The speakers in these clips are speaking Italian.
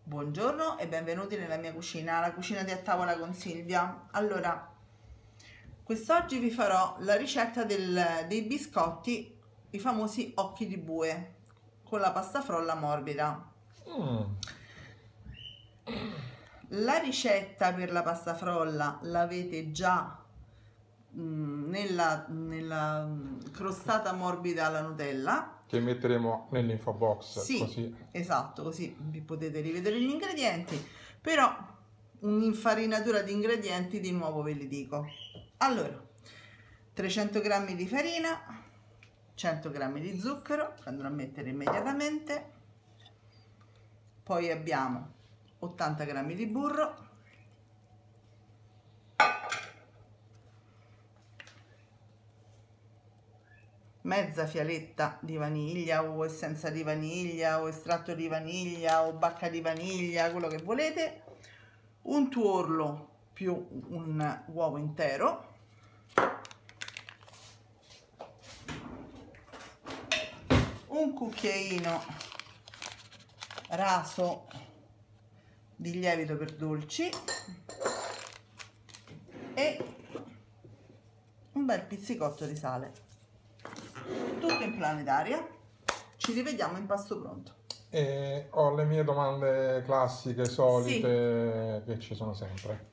Buongiorno e benvenuti nella mia cucina, la cucina di A Tavola con Silvia. Allora, quest'oggi vi farò la ricetta dei biscotti, i famosi occhi di bue, con la pasta frolla morbida. La ricetta per la pasta frolla l'avete già nella crostata morbida alla Nutella, che metteremo nell'info box. sì, così. Esatto, così vi potete rivedere gli ingredienti, però un'infarinatura di ingredienti di nuovo ve li dico. Allora, 300 g di farina, 100 g di zucchero che andrò a mettere immediatamente, poi abbiamo 80 g di burro, mezza fialetta di vaniglia o essenza di vaniglia o estratto di vaniglia o bacca di vaniglia, quello che volete, un tuorlo più un uovo intero, un cucchiaino raso di lievito per dolci e un bel pizzicotto di sale. Tutto in planetaria. Ci rivediamo in pasto pronto. E ho le mie domande classiche, solite, che ci sono sempre.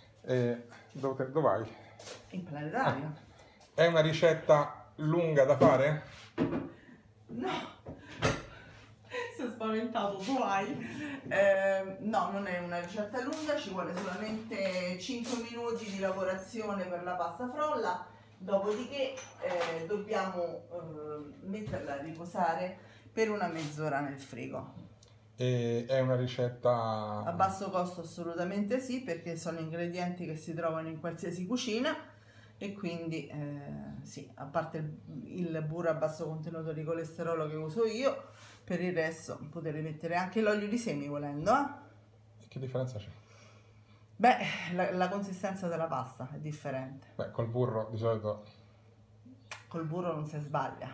Dove vai? In planetaria. È una ricetta lunga da fare? No, sei spaventato, tu vai. No, non è una ricetta lunga, ci vuole solamente 5 minuti di lavorazione per la pasta frolla. Dopodiché dobbiamo metterla a riposare per una mezz'ora nel frigo. E è una ricetta A basso costo? Assolutamente sì, perché sono ingredienti che si trovano in qualsiasi cucina e quindi sì, a parte il burro a basso contenuto di colesterolo che uso io, per il resto potete mettere anche l'olio di semi volendo. Che differenza c'è? Beh, la consistenza della pasta è differente. Beh, col burro di solito Col burro non si sbaglia.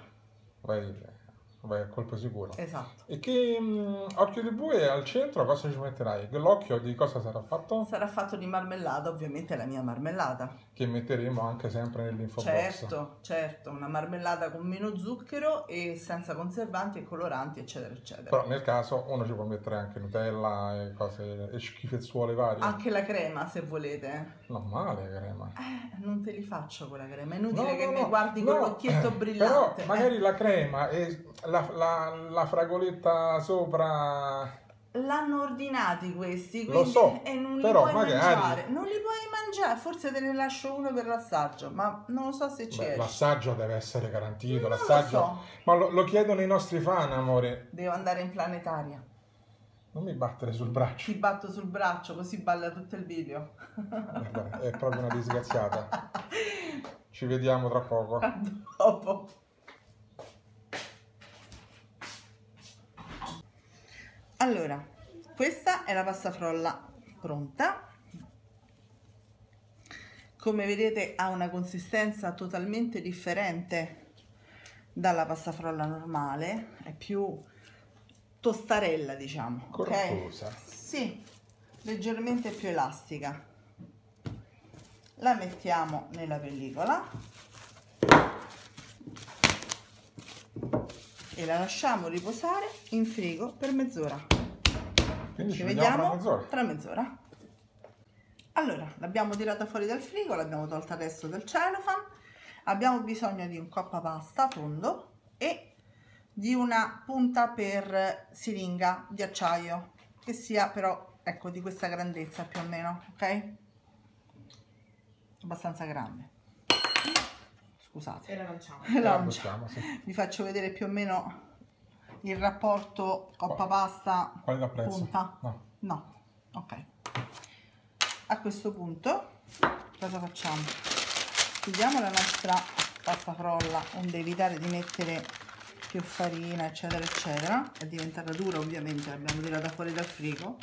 vai a colpo sicuro. Esatto. E che occhio di bue al centro cosa ci metterai? L'occhio di cosa sarà fatto? Sarà fatto di marmellata, ovviamente la mia marmellata. Che metteremo anche sempre nell'info box. Certo, una marmellata con meno zucchero e senza conservanti e coloranti, eccetera, eccetera. Però nel caso uno ci può mettere anche Nutella e cose e schifezzuole varie. Anche la crema, se volete. No, male la crema. Non te li faccio con la crema, è inutile No, che no, mi no, guardi con l'occhietto brillante. Però magari la crema e la fragoletta sopra. L'hanno ordinati questi, Lo quindi so, e non li però puoi magari mangiare. Non li puoi mangiare, forse te ne lascio uno per l'assaggio, ma non lo so se ci esce. L'assaggio deve essere garantito. Non L'assaggio. lo so. Ma lo chiedono i nostri fan, amore. Devo andare in planetaria. Non mi battere sul braccio. Ti batto sul braccio così balla tutto il video. Guarda, è proprio una disgraziata. Ci vediamo tra poco. A dopo. Allora, questa è la pasta frolla pronta. Come vedete ha una consistenza totalmente differente dalla pasta frolla normale, è più tostarella, diciamo. Corposa. Ok? Sì, leggermente più elastica. La mettiamo nella pellicola e la lasciamo riposare in frigo per mezz'ora. Quindi Ci vediamo tra mezz'ora. Allora, l'abbiamo tirata fuori dal frigo, l'abbiamo tolta adesso dal cellophane. Abbiamo bisogno di un coppa pasta tondo e di una punta per siringa di acciaio, che sia però, ecco, di questa grandezza più o meno, ok? Abbastanza grande. Scusate. E la lanciamo. lanciamo, sì. Vi faccio vedere più o meno il rapporto coppa pasta Qual è la prezzo? punta. No, ok. A questo punto cosa facciamo? Chiudiamo la nostra pasta frolla, onde evitare di mettere più farina, eccetera eccetera. È diventata dura, ovviamente l'abbiamo tirata fuori dal frigo.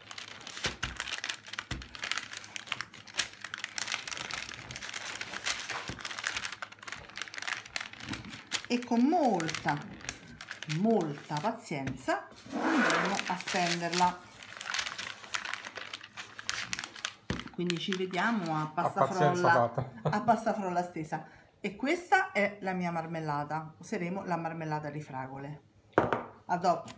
E con molta pazienza andremo a stenderla. quindi ci vediamo a pazienza pasta fatta. a pasta frolla stesa. E questa è la mia marmellata, useremo la marmellata di fragole. A dopo.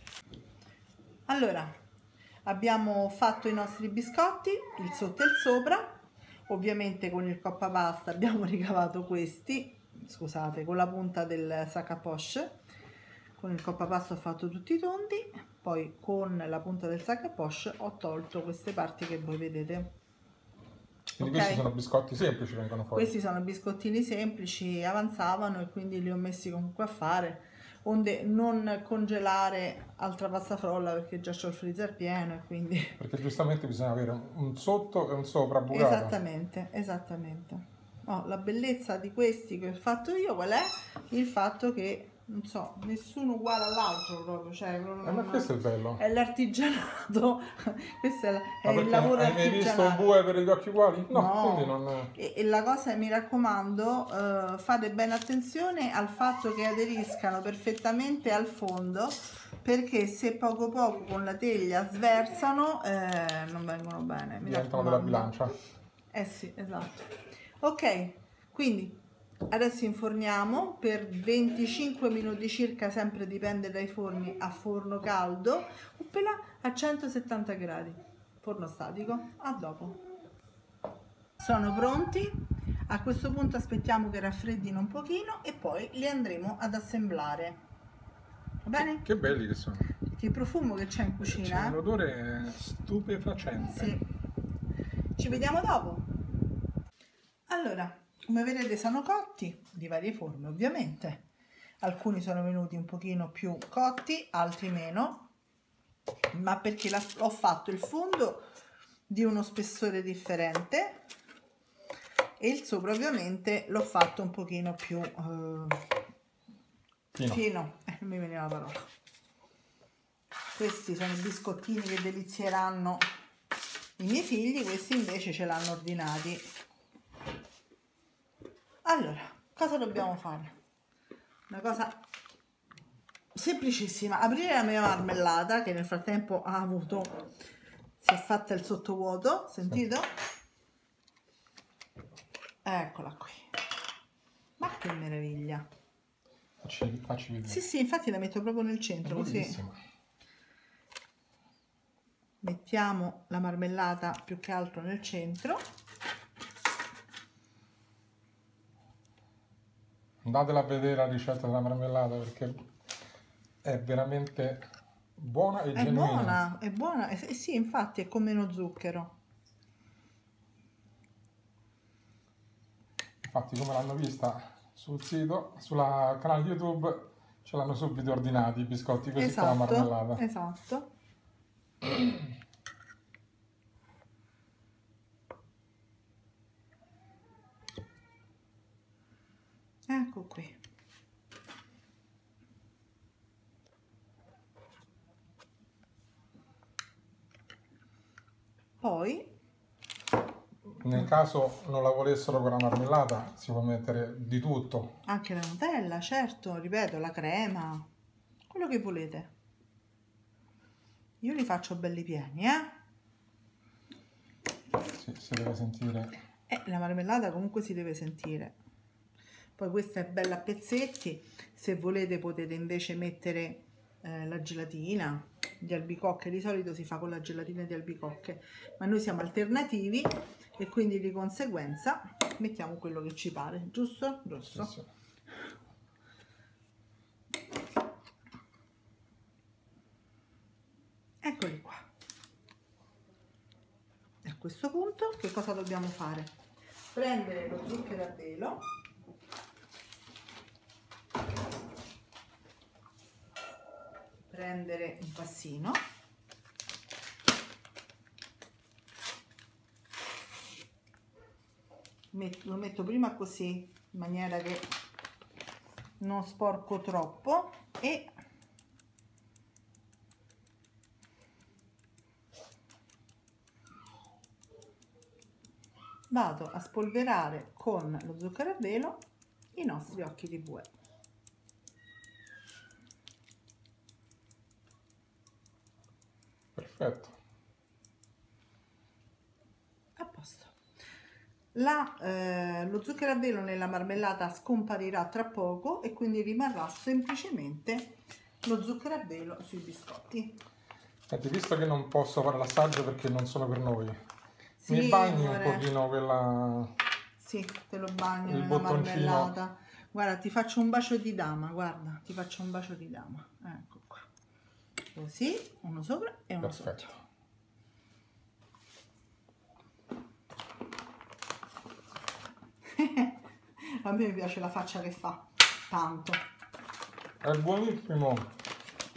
Allora, abbiamo fatto i nostri biscotti, il sotto e il sopra. Ovviamente con il coppa pasta abbiamo ricavato questi, scusate, con la punta del sac à poche. Con il coppa pasta ho fatto tutti i tondi, poi con la punta del sac à poche ho tolto queste parti che voi vedete. Quindi questi sono biscotti semplici, vengono fuori. Questi sono biscottini semplici, avanzavano e quindi li ho messi comunque a fare, onde non congelare altra pasta frolla perché già ho il freezer pieno e quindi... Perché giustamente bisogna avere un sotto e un sopra bucato. Esattamente, esattamente. Oh, la bellezza di questi che ho fatto io qual è? Il fatto che, non so, nessuno uguale all'altro proprio, cioè... Ma questo è il bello. È l'artigianato, questo è il perché lavoro hai mai visto un bue per gli occhi uguali? No, quindi non... E la cosa, mi raccomando, fate bene attenzione al fatto che aderiscano perfettamente al fondo, perché se poco poco con la teglia sversano non vengono bene. Diventano della bilancia. Eh sì, esatto. Ok, quindi adesso inforniamo per 25 minuti circa, sempre dipende dai forni, a forno caldo, oppela a 170 gradi, forno statico. A dopo. Sono pronti, a questo punto aspettiamo che raffreddino un pochino e poi li andremo ad assemblare. Va bene? Che belli che sono. Che profumo che c'è in cucina. C'è un odore stupefacente. Sì. Ci vediamo dopo. Allora, come vedete sono cotti, di varie forme ovviamente. Alcuni sono venuti un pochino più cotti, altri meno, ma perché ho fatto il fondo di uno spessore differente e il sopra ovviamente l'ho fatto un pochino più fino. Non mi veniva la parola. Questi sono i biscottini che delizieranno i miei figli, questi invece ce l'hanno ordinati. Allora, cosa dobbiamo fare? Una cosa semplicissima: aprire la mia marmellata che nel frattempo ha avuto, si è fatta il sottovuoto, sentito? Eccola qui. Ma che meraviglia! Facci vedere. Sì, sì, infatti la metto proprio nel centro, così. Mettiamo la marmellata più che altro nel centro. Andatela a vedere la ricetta della marmellata perché è veramente buona e genuina. È buona, sì, infatti è con meno zucchero. Infatti, come l'hanno vista sul sito, sulla canale YouTube, ce l'hanno subito ordinati i biscotti così con la marmellata. Esatto. Ecco qui. Poi, nel caso non la volessero con la marmellata, si può mettere di tutto. Anche la Nutella, certo, ripeto, la crema, quello che volete. Io li faccio belli pieni, Sì, si deve sentire. La marmellata comunque si deve sentire. Poi questa è bella a pezzetti, se volete potete invece mettere la gelatina di albicocche, di solito si fa con la gelatina di albicocche, ma noi siamo alternativi e quindi di conseguenza mettiamo quello che ci pare, giusto? Giusto. Sì, sì. Eccoli qua. A questo punto che cosa dobbiamo fare? Prendere lo zucchero a velo, prendere un passino, lo metto prima così in maniera che non sporco troppo e vado a spolverare con lo zucchero a velo i nostri occhi di bue. Perfetto. Lo zucchero a velo nella marmellata scomparirà tra poco e quindi rimarrà semplicemente lo zucchero a velo sui biscotti. Senti, visto che non posso fare l'assaggio perché non sono per noi, Sì, mi bagni amore. un pochino quella... Sì, te lo bagno il nella bottoncino. marmellata. Guarda, ti faccio un bacio di dama, guarda, ti faccio un bacio di dama. Ecco qua. Così, uno sopra e uno Perfetto. sotto. A me piace la faccia che fa, tanto. È buonissimo.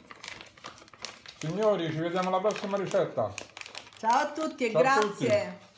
Signori, ci vediamo alla prossima ricetta. Ciao a tutti e Ciao a grazie. tutti.